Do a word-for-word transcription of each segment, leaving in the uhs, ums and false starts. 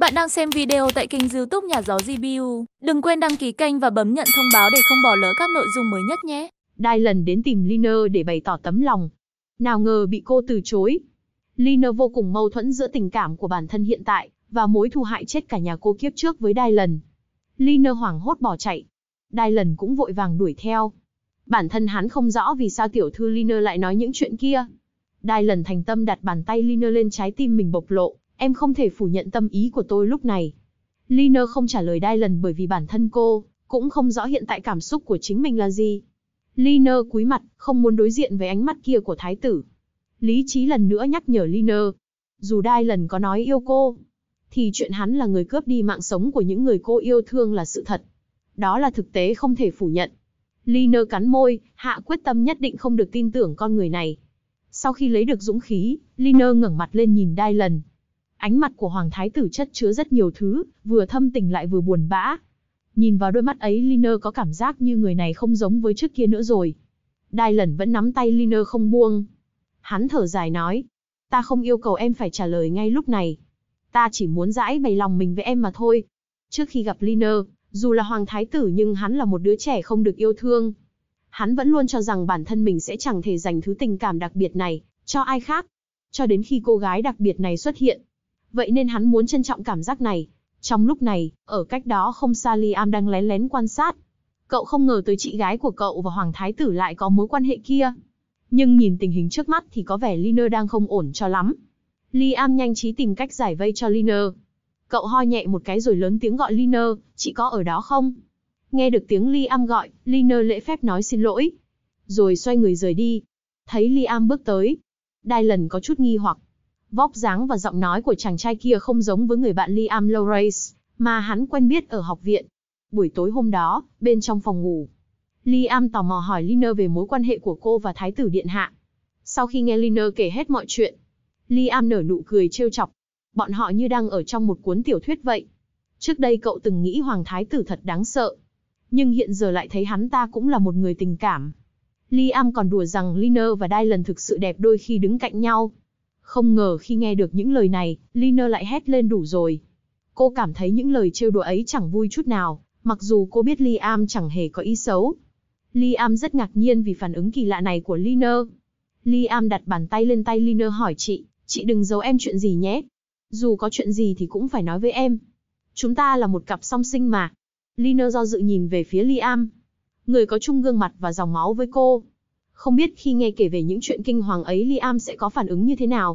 Bạn đang xem video tại kênh YouTube Nhà Gió giê pê u. Đừng quên đăng ký kênh và bấm nhận thông báo để không bỏ lỡ các nội dung mới nhất nhé. Dylan đến tìm Liner để bày tỏ tấm lòng. Nào ngờ bị cô từ chối. Liner vô cùng mâu thuẫn giữa tình cảm của bản thân hiện tại và mối thù hại chết cả nhà cô kiếp trước với Dylan. Liner hoảng hốt bỏ chạy. Dylan cũng vội vàng đuổi theo. Bản thân hắn không rõ vì sao tiểu thư Liner lại nói những chuyện kia. Dylan thành tâm đặt bàn tay Liner lên trái tim mình bộc lộ. Em không thể phủ nhận tâm ý của tôi lúc này. Liner không trả lời Dylan bởi vì bản thân cô cũng không rõ hiện tại cảm xúc của chính mình là gì. Liner cúi mặt, không muốn đối diện với ánh mắt kia của thái tử. Lý trí lần nữa nhắc nhở Liner. Dù Dylan có nói yêu cô, thì chuyện hắn là người cướp đi mạng sống của những người cô yêu thương là sự thật. Đó là thực tế không thể phủ nhận. Liner cắn môi, hạ quyết tâm nhất định không được tin tưởng con người này. Sau khi lấy được dũng khí, Liner ngẩng mặt lên nhìn Dylan. Ánh mặt của Hoàng Thái tử chất chứa rất nhiều thứ, vừa thâm tình lại vừa buồn bã. Nhìn vào đôi mắt ấy, Liner có cảm giác như người này không giống với trước kia nữa rồi. Dylan vẫn nắm tay Liner không buông. Hắn thở dài nói, ta không yêu cầu em phải trả lời ngay lúc này. Ta chỉ muốn giải bày lòng mình với em mà thôi. Trước khi gặp Liner, dù là Hoàng Thái tử nhưng hắn là một đứa trẻ không được yêu thương. Hắn vẫn luôn cho rằng bản thân mình sẽ chẳng thể dành thứ tình cảm đặc biệt này cho ai khác. Cho đến khi cô gái đặc biệt này xuất hiện. Vậy nên hắn muốn trân trọng cảm giác này. Trong lúc này, ở cách đó không xa Liam đang lén lén quan sát. Cậu không ngờ tới chị gái của cậu và Hoàng Thái tử lại có mối quan hệ kia. Nhưng nhìn tình hình trước mắt thì có vẻ Liner đang không ổn cho lắm. Liam nhanh trí tìm cách giải vây cho Liner. Cậu ho nhẹ một cái rồi lớn tiếng gọi Liner, chị có ở đó không? Nghe được tiếng Liam gọi, Liner lễ phép nói xin lỗi. Rồi xoay người rời đi. Thấy Liam bước tới, Dylan có chút nghi hoặc. Vóc dáng và giọng nói của chàng trai kia không giống với người bạn Liam Lawrence, mà hắn quen biết ở học viện. Buổi tối hôm đó, bên trong phòng ngủ, Liam tò mò hỏi Liner về mối quan hệ của cô và Thái tử Điện Hạ. Sau khi nghe Liner kể hết mọi chuyện, Liam nở nụ cười trêu chọc. Bọn họ như đang ở trong một cuốn tiểu thuyết vậy. Trước đây cậu từng nghĩ Hoàng Thái tử thật đáng sợ, nhưng hiện giờ lại thấy hắn ta cũng là một người tình cảm. Liam còn đùa rằng Liner và Dylan thực sự đẹp đôi khi đứng cạnh nhau. Không ngờ khi nghe được những lời này, Liner lại hét lên đủ rồi. Cô cảm thấy những lời trêu đùa ấy chẳng vui chút nào, mặc dù cô biết Liam chẳng hề có ý xấu. Liam rất ngạc nhiên vì phản ứng kỳ lạ này của Liner. Liam đặt bàn tay lên tay Liner hỏi chị, chị đừng giấu em chuyện gì nhé. Dù có chuyện gì thì cũng phải nói với em. Chúng ta là một cặp song sinh mà. Liner do dự nhìn về phía Liam. Người có chung gương mặt và dòng máu với cô. Không biết khi nghe kể về những chuyện kinh hoàng ấy Liam sẽ có phản ứng như thế nào.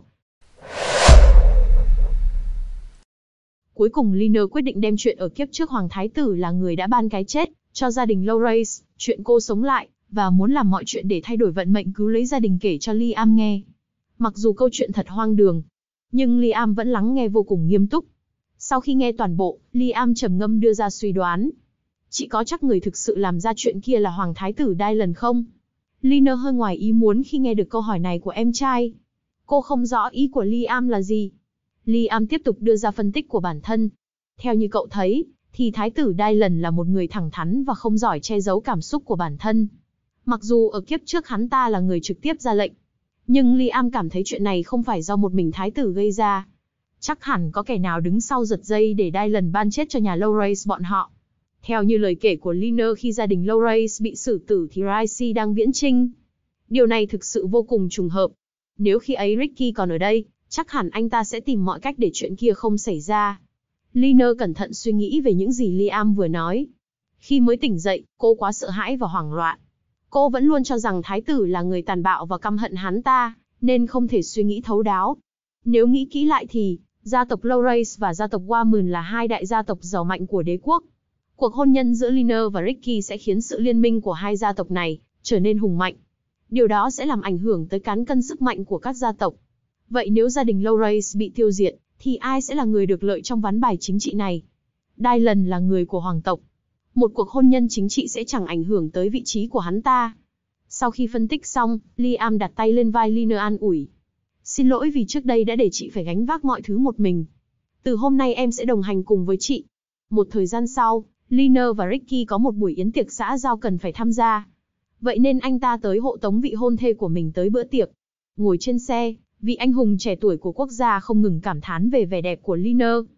Cuối cùng Liner quyết định đem chuyện ở kiếp trước Hoàng Thái tử là người đã ban cái chết cho gia đình Lawrence, chuyện cô sống lại, và muốn làm mọi chuyện để thay đổi vận mệnh cứu lấy gia đình kể cho Liam nghe. Mặc dù câu chuyện thật hoang đường, nhưng Liam vẫn lắng nghe vô cùng nghiêm túc. Sau khi nghe toàn bộ, Liam trầm ngâm đưa ra suy đoán. Chị có chắc người thực sự làm ra chuyện kia là Hoàng Thái tử Dylan không? Liner hơi ngoài ý muốn khi nghe được câu hỏi này của em trai. Cô không rõ ý của Liam là gì. Liam tiếp tục đưa ra phân tích của bản thân. Theo như cậu thấy, thì Thái tử Dylan là một người thẳng thắn và không giỏi che giấu cảm xúc của bản thân. Mặc dù ở kiếp trước hắn ta là người trực tiếp ra lệnh, nhưng Liam cảm thấy chuyện này không phải do một mình Thái tử gây ra. Chắc hẳn có kẻ nào đứng sau giật dây để Dylan ban chết cho nhà Lawrence bọn họ. Theo như lời kể của Liner khi gia đình Lawrence bị xử tử thì Ricy đang viễn chinh. Điều này thực sự vô cùng trùng hợp. Nếu khi ấy Ricky còn ở đây, chắc hẳn anh ta sẽ tìm mọi cách để chuyện kia không xảy ra. Liner cẩn thận suy nghĩ về những gì Liam vừa nói. Khi mới tỉnh dậy, cô quá sợ hãi và hoảng loạn. Cô vẫn luôn cho rằng Thái tử là người tàn bạo và căm hận hắn ta, nên không thể suy nghĩ thấu đáo. Nếu nghĩ kỹ lại thì, gia tộc Lawrence và gia tộc Warman là hai đại gia tộc giàu mạnh của đế quốc. Cuộc hôn nhân giữa Liner và Ricky sẽ khiến sự liên minh của hai gia tộc này trở nên hùng mạnh. Điều đó sẽ làm ảnh hưởng tới cán cân sức mạnh của các gia tộc. Vậy nếu gia đình Lawrence bị tiêu diệt, thì ai sẽ là người được lợi trong ván bài chính trị này? Dylan là người của hoàng tộc. Một cuộc hôn nhân chính trị sẽ chẳng ảnh hưởng tới vị trí của hắn ta. Sau khi phân tích xong, Liam đặt tay lên vai Liner an ủi. Xin lỗi vì trước đây đã để chị phải gánh vác mọi thứ một mình. Từ hôm nay em sẽ đồng hành cùng với chị. Một thời gian sau, Liner và Ricky có một buổi yến tiệc xã giao cần phải tham gia. Vậy nên anh ta tới hộ tống vị hôn thê của mình tới bữa tiệc. Ngồi trên xe, vị anh hùng trẻ tuổi của quốc gia không ngừng cảm thán về vẻ đẹp của Liner.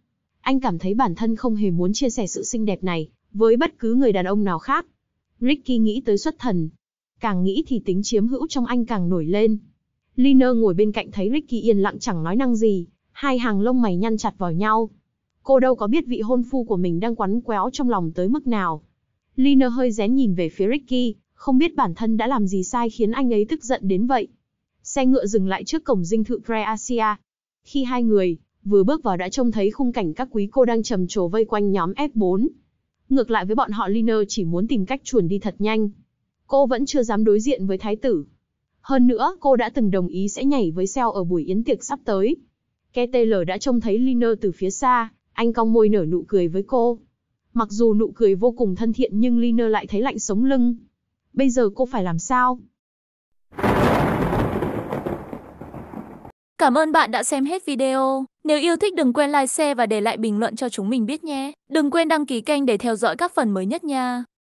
Anh cảm thấy bản thân không hề muốn chia sẻ sự xinh đẹp này với bất cứ người đàn ông nào khác. Ricky nghĩ tới xuất thần. Càng nghĩ thì tính chiếm hữu trong anh càng nổi lên. Lina ngồi bên cạnh thấy Ricky yên lặng chẳng nói năng gì, hai hàng lông mày nhăn chặt vào nhau. Cô đâu có biết vị hôn phu của mình đang quắn quéo trong lòng tới mức nào. Lina hơi rén nhìn về phía Ricky, không biết bản thân đã làm gì sai khiến anh ấy tức giận đến vậy. Xe ngựa dừng lại trước cổng dinh thự Creasia. Khi hai người vừa bước vào đã trông thấy khung cảnh các quý cô đang trầm trồ vây quanh nhóm ép bốn. Ngược lại với bọn họ, Lina chỉ muốn tìm cách chuồn đi thật nhanh. Cô vẫn chưa dám đối diện với thái tử. Hơn nữa, cô đã từng đồng ý sẽ nhảy với Seo ở buổi yến tiệc sắp tới. Keteler đã trông thấy Lina từ phía xa, anh cong môi nở nụ cười với cô. Mặc dù nụ cười vô cùng thân thiện nhưng Lina lại thấy lạnh sống lưng. Bây giờ cô phải làm sao? Cảm ơn bạn đã xem hết video. Nếu yêu thích đừng quên like, share và để lại bình luận cho chúng mình biết nhé. Đừng quên đăng ký kênh để theo dõi các phần mới nhất nha.